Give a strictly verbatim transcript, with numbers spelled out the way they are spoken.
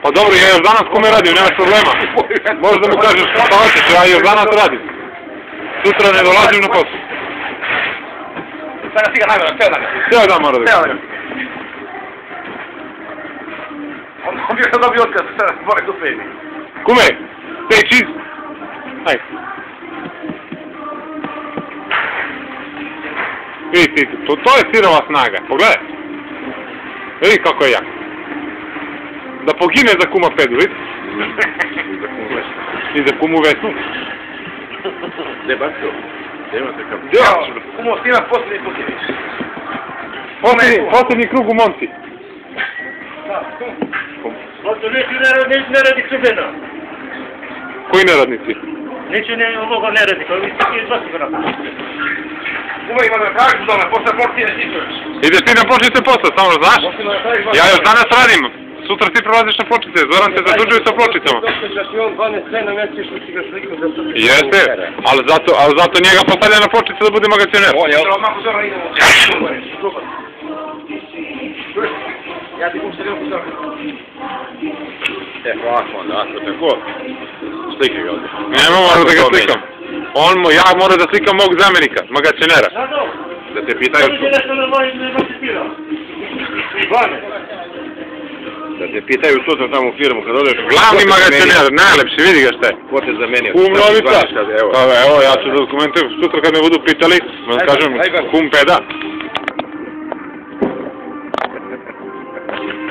Pa dobro, ja još danas kome radim, nemaš problema. Možda mu kažeš šta hoćeš, ja još danas radim. Sutra ne dolazim na posao. Sada si ga najmano, ceo dan. Ceo dan mora da Ceo dan. On bio sad dobio otkaz, sada mora ga upedi. Kume, stay cheese. Aj. Vidite, to, to je sirova snaga, pogledaj. Vidi kako je jak. Da pogine za kuma Pedu, vidi? I za kumu Vesnu. Gdje bacio? Gdje imate kam? Evo, kumo, snima posljednji putjevi. Posljednji, posljednji krug u Monci. Zato neću ne radi subena. Koji neradnici? Neću ne ovoga ne radi, kao vi ste ti dva sigurno. Kumo ima da kažu dole, posle porcije ne stičuješ. Ideš ti na počnice posao, samo znaš? Ja još danas radim. Sutra ti prolaziš na pločice, Zoran te zadužuje sa pločicama. Jeste, ali zato, ali zato njega postavlja na pločice da bude magacioner. On je odmah u Zoran idemo. Ja ti kuću sredio u Zoran. E, ovako onda, ako tako, slike ga ovdje. Nema moram da ga slikam. On, ja moram da slikam mog zamjenika, magacionera. Da te pitaju što... nešto na mojim ne notificirao. Glavne. Da te pitaju sutra tamo u firmu kad odeš... Glavni magacioner, najlepši, vidi ga šta je. Ko te zamenio? Kum Novica. Pa evo, ja ću da dokumentujem sutra kad me budu pitali, da kažem kum Peda.